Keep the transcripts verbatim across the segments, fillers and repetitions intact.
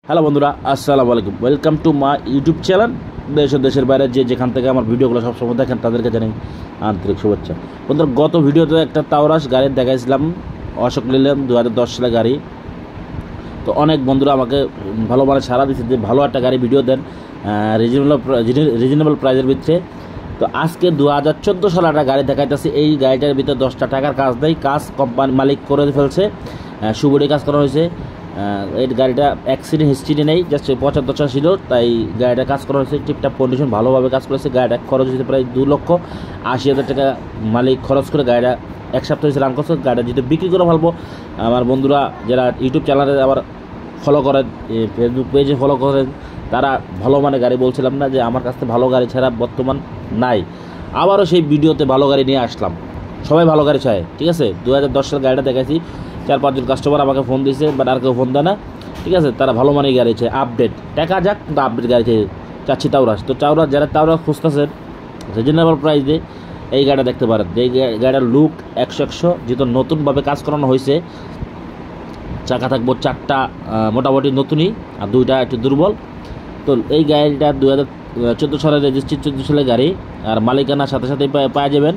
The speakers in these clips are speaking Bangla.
হ্যালো বন্ধুরা, আসসালামু আলাইকুম। Welcome to my YouTube channel. দেশ ও দেশের বাইরে যে যেখান থেকে আমার ভিডিওগুলো সবসময় দেখেন তাদেরকে জানাই আন্তরিক শুভেচ্ছা। বন্ধুরা, গত ভিডিওতে একটা তাওরাস গাড়ি দেখাইছিলাম, অশোক লেল্যান্ড দু হাজার দশ সালের গাড়ি। তো অনেক বন্ধুরা আমাকে ভালো মানে সারা দিচ্ছে যে ভালো একটা গাড়ি ভিডিও দেন রিজনেবল রিজনেবল প্রাইসের ভিতরে। তো আজকে দু হাজার চোদ্দো সালে একটা গাড়ি দেখাইতেছি। এই গাড়িটার ভিতরে দশটা টাকার কাজ দেয়, কাজ কোম্পানি মালিক করে ফেলছে, সুবড়ি কাজ করা হয়েছে। এই গাড়িটা অ্যাক্সিডেন্ট হিস্ট্রি নেই, জাস্ট পঁচাত্তরটা ছিল, তাই গাড়িটা কাজ করা হয়েছে টিপটাপ কন্ডিশন, ভালোভাবে কাজ করেছে। গাড়িটা খরচ হয়েছে প্রায় দু লক্ষ আশি হাজার টাকা মালিক খরচ করে গাড়িটা এক সপ্তাহ হয়েছে রান করছে। গাড়িটা যেটা বিক্রি করে ফেলবো। আমার বন্ধুরা যারা ইউটিউব চ্যানেলে আবার ফলো করেন, ফেসবুক পেজে ফলো করেন, তারা ভালো মানে গাড়ি বলছিলাম না যে আমার কাছ থেকে ভালো গাড়ি ছাড়া বর্তমান নাই। আবারও সেই ভিডিওতে ভালো গাড়ি নিয়ে আসলাম। সবাই ভালো গাড়ি চায়, ঠিক আছে। দু হাজার দশ সালের গাড়িটা দেখাইছি, চার পাঁচজন কাস্টমার আমাকে ফোন দিয়েছে, বাট আর কেউ ফোন দেয় না, ঠিক আছে। তারা ভালো মানের গাড়ি চায়, আপডেট টাকা যাক, কিন্তু আপডেট গাড়ি চাই চাচ্ছি তাওরাস। তো তাওরাস যারা তাওরাস খুঁজতেছেন রিজনেবল প্রাইস দিয়ে এই গাড়িটা দেখতে পারেন। এই গাড়িটার লুক একশো একশো, যেহেতু নতুনভাবে কাজ করানো হয়েছে। চাকা থাকবো চারটা মোটামুটি নতুনই, আর দুইটা একটু দুর্বল। তো এই গাড়িটা দু হাজার চোদ্দো সালের রেজিস্ট্রি, চোদ্দো সালের গাড়ি, আর মালিকানার সাথে সাথেই পাওয়া যাবেন।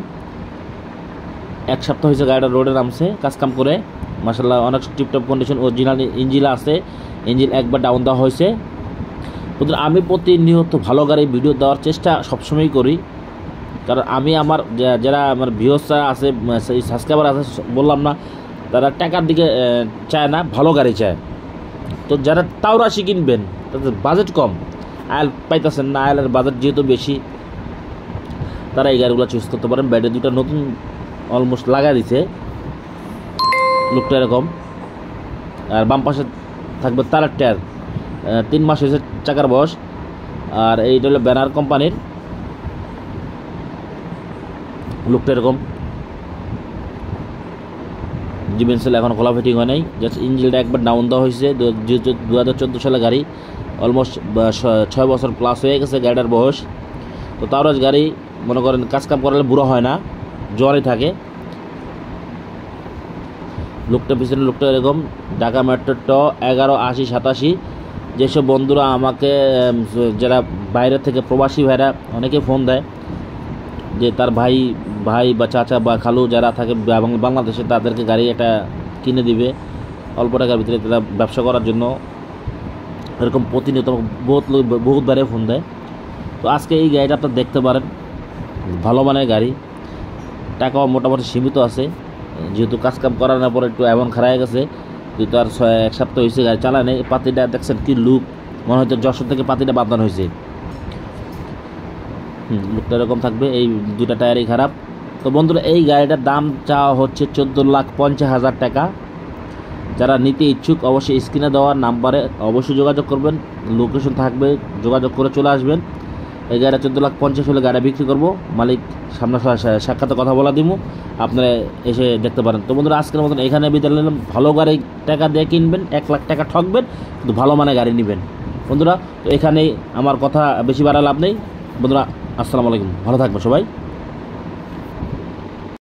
এক সপ্তাহ হয়েছে গাড়িটা রোডে নামছে কাজকাম করে, মাশাআল্লাহ অনেক টিপটপ কন্ডিশন, অরিজিনাল ইঞ্জিন আছে, ইঞ্জিন একবার ডাউন দেওয়া হয়েছে। কিন্তু আমি প্রতিনিয়ত ভালো গাড়ি ভিডিও দেওয়ার চেষ্টা সবসময়ই করি, কারণ আমি আমার যারা আমার ভিউয়ার্সরা আছে, সাবস্ক্রাইবার আছে, বললাম না, তারা টাকার দিকে চায় না, ভালো গাড়ি চায়। তো যারা তাওরাসই কিনবেন, তাদের বাজেট কম, আয়েল পাইতেছেন না, আয়েলের বাজেট যেহেতু বেশি, তারা এই গাড়িগুলো চুজ করতে পারেন। ব্যাটারি দুটো নতুন অলমোস্ট লাগা দিছে, লুকটা এরকম। আর বাম পাশে থাকবে তারের টায়ার, তিন মাস হয়েছে চাকার বয়স। আর এইটা হলো ব্যানার কোম্পানির, লুকটা এরকম। ডিমেনসেল এখন খোলা ফিটিং হয় নাই, জাস্ট ইঞ্জিনটা একবার ডাউন দেওয়া হয়েছে। দু হাজার চোদ্দো সালে গাড়ি, অলমোস্ট ছয় বছর প্লাস হয়ে গেছে গাড়িটার বয়স। তো তাওরাস গাড়ি মনে করেন কাজকাম করালে বুড়ো হয় না, জ্বরই থাকে। লুকটা পিছনে লুকটা এরকম। ঢাকা মেট্রো ট এগারো আশি সাতাশি। যেসব বন্ধুরা আমাকে যারা বাইরে থেকে প্রবাসী ভাইরা অনেকে ফোন দেয় যে তার ভাই ভাই বা চাচা বা খালু যারা থাকে বাংলাদেশে, তাদেরকে গাড়ি একটা কিনে দিবে অল্প টাকার ভিতরে, তারা ব্যবসা করার জন্য, এরকম প্রতিনিয়ত বহুত লোক বহুত বাইরে ফোন দেয়। তো আজকে এই গাড়িটা আপনারা দেখতে পারেন, ভালো মানের গাড়ি, টাকাও মোটামুটি সীমিত আছে, যেহেতু কাজকাম করানোর পরে একটু এমন খারাপ গেছে, যেহেতু আর ছয় এক সপ্তাহ হয়েছে গাড়ি চালানে। পাতিটা দেখছেন কি লুক, মনে হয়তো যশোর থেকে পাতিটা বাঁধানো হয়েছে। হুম লুকটা এরকম থাকবে, এই দুটা টায়ারই খারাপ। তো বন্ধুরা, এই গাড়িটার দাম চাওয়া হচ্ছে চোদ্দো লাখ পঞ্চাশ হাজার টাকা। যারা নিতে ইচ্ছুক অবশ্যই স্ক্রিনে দেওয়ার নাম্বারে অবশ্যই যোগাযোগ করবেন, লোকেশন থাকবে, যোগাযোগ করে চলে আসবেন। এই গাড়িটা চোদ্দো লাখ পঞ্চাশ হলে গাড়ি বিক্রি করবো, মালিক সামনে সাক্ষাতে কথা বলা দিব, আপনারা এসে দেখতে পারেন। তো বন্ধুরা, আজকের মতন এখানে বিদায় নিলাম। ভালো গাড়ি টাকা দিয়ে কিনবেন, এক লাখ টাকা ঠকবেন, কিন্তু ভালো মানে গাড়ি নেবেন বন্ধুরা। তো এখানেই আমার কথা বেশি বাড়া লাভ নেই বন্ধুরা। আসসালামু আলাইকুম, ভালো থাকবেন সবাই।